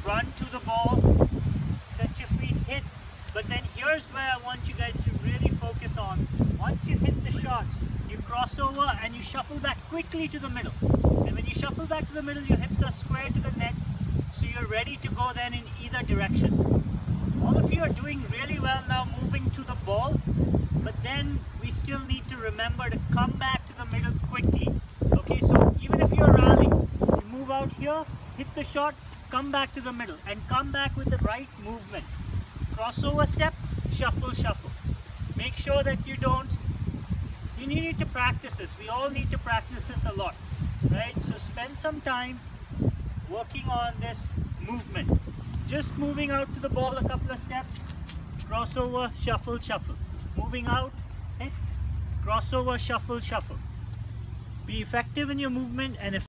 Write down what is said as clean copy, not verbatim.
run to the ball, set your feet, hit. But then here's where I want you guys to really focus on. Once you hit the shot, you cross over and you shuffle back quickly to the middle. And when you shuffle back to the middle, your hips are square to the net, so you're ready to go then in either direction. All of you are doing really well now moving to the ball, but then we still need to remember to come back to the middle quickly. Okay, so even if you're rallying, you move out here, hit the shot, come back to the middle and come back with the right movement. Crossover step, shuffle, shuffle. Make sure that you need to practice this. We all need to practice this a lot, right? So spend some time working on this movement. Just moving out to the ball a couple of steps, crossover, shuffle, shuffle. Moving out, hit, crossover, shuffle, shuffle. Be effective in your movement and